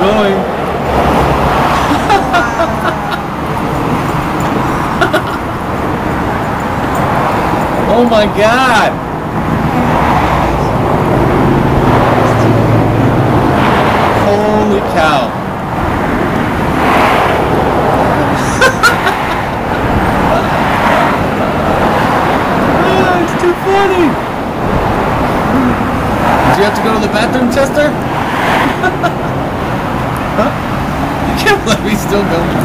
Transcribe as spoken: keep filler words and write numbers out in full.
going. Oh my God! Holy cow! Oh, it's too funny! Did you have to go to the bathroom, Chester? Huh? I can't believe he's still going.